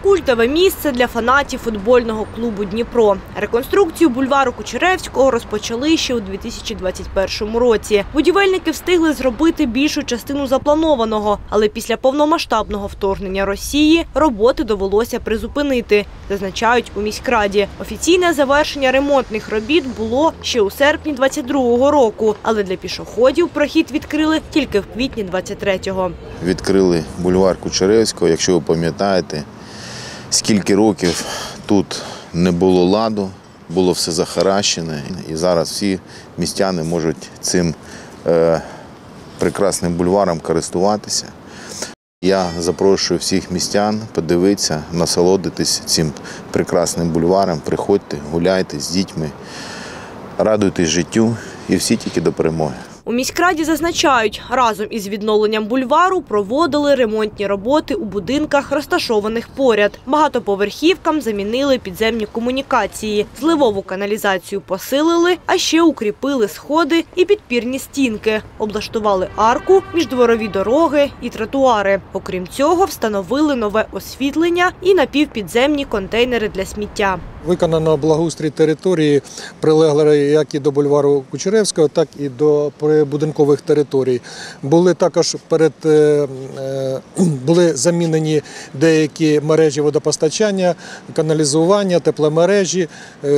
Культове місце для фанатів футбольного клубу «Дніпро». Реконструкцію бульвару Кучеревського розпочали ще у 2021 році. Будівельники встигли зробити більшу частину запланованого, але після повномасштабного вторгнення Росії роботи довелося призупинити, зазначають у міськраді. Офіційне завершення ремонтних робіт було ще у серпні 2022 року, але для пішоходів прохід відкрили тільки в квітні 2023-го. Відкрили бульвар Кучеревського, якщо ви пам'ятаєте, скільки років тут не було ладу, було все захаращене, і зараз всі містяни можуть цим прекрасним бульваром користуватися. Я запрошую всіх містян подивитися, насолодитись цим прекрасним бульваром, приходьте, гуляйте з дітьми, радуйтесь життю і всі тільки до перемоги. У міськраді зазначають, разом із відновленням бульвару проводили ремонтні роботи у будинках, розташованих поряд. Багатоповерхівкам замінили підземні комунікації, зливову каналізацію посилили, а ще укріпили сходи і підпірні стінки, облаштували арку, міждворові дороги і тротуари. Окрім цього, встановили нове освітлення і напівпідземні контейнери для сміття. Виконано благоустрій території, прилеглої як і до бульвару Кучеревського, так і до прибудинкових територій. Були замінені деякі мережі водопостачання, каналізування, тепломережі,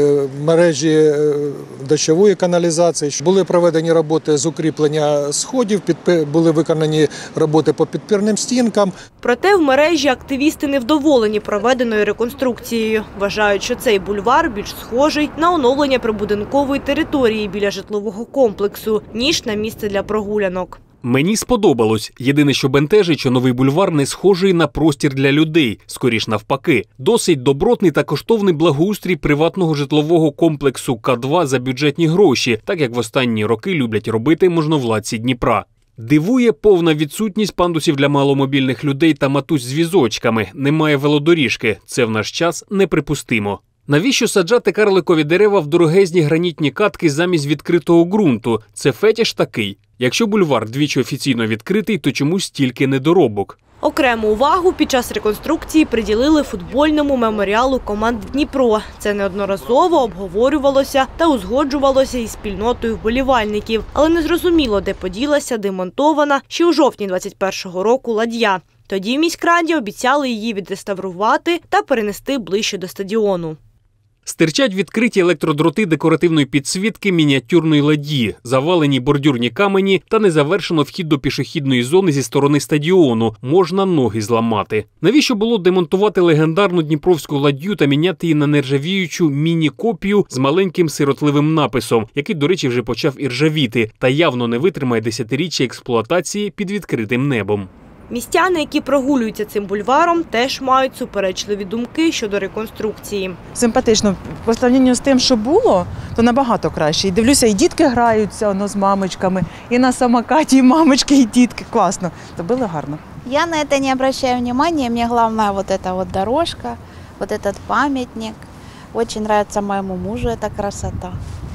мережі дощової каналізації. Були проведені роботи з укріплення сходів, були виконані роботи по підпірним стінкам. Проте в мережі активісти невдоволені проведеною реконструкцією. Вважають, що цей бульвар більш схожий на оновлення прибудинкової території біля житлового комплексу, ніж на місце для прогулянок. Мені сподобалось. Єдине, що бентежить, що новий бульвар не схожий на простір для людей. Скоріш навпаки. Досить добротний та коштовний благоустрій приватного житлового комплексу К2 за бюджетні гроші, так як в останні роки люблять робити можновладці Дніпра. Дивує повна відсутність пандусів для маломобільних людей та матусь з візочками. Немає велодоріжки. Це в наш час неприпустимо. Навіщо саджати карликові дерева в дорогезні гранітні катки замість відкритого ґрунту? Це фетиш такий. Якщо бульвар двічі офіційно відкритий, то чомусь стільки недоробок. Окрему увагу під час реконструкції приділили футбольному меморіалу команд «Дніпро». Це неодноразово обговорювалося та узгоджувалося із спільнотою вболівальників. Але незрозуміло, де поділася демонтована ще у жовтні 2021 року ладья. Тоді в міськраді обіцяли її відреставрувати та перенести ближче до стадіону. Стирчать відкриті електродроти декоративної підсвітки мініатюрної ладьї, завалені бордюрні камені та незавершено вхід до пішохідної зони зі сторони стадіону. Можна ноги зламати. Навіщо було демонтувати легендарну дніпровську ладью та міняти її на нержавіючу міні-копію з маленьким сиротливим написом, який, до речі, вже почав іржавіти та явно не витримає десятиріччя експлуатації під відкритим небом. Містяни, які прогулюються цим бульваром, теж мають суперечливі думки щодо реконструкції. Симпатично. По порівнянню з тим, що було, то набагато краще. І дивлюся, і дітки граються з мамочками, і на самокаті, і мамочки, і дітки. Класно. Зробили гарно. Я на это не обращаю внимания. Мне главное вот эта вот дорожка, вот этот памятник. Очень нравится моему мужу эта красота.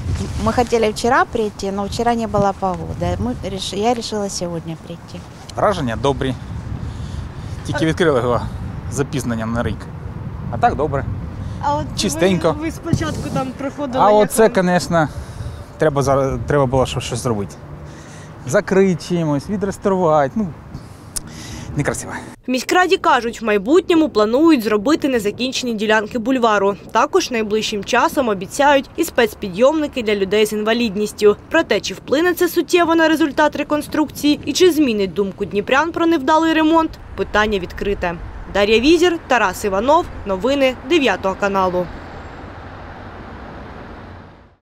Мы хотели вчера прийти, но вчера не было погоды. Я решила сегодня прийти. Враження добрі. Тільки відкрили його з запізненням на рік. А так добре. А от чистенько. Ви спочатку там проходили... А оце, звісно, треба було щось зробити. Закрити чимось, відреставрувати. Некрасиво. В міськраді кажуть, в майбутньому планують зробити незакінчені ділянки бульвару. Також найближчим часом обіцяють і спецпідйомники для людей з інвалідністю. Проте, чи вплине це суттєво на результат реконструкції і чи змінить думку дніпрян про невдалий ремонт – питання відкрите. Дар'я Візір, Тарас Іванов. Новини 9 каналу.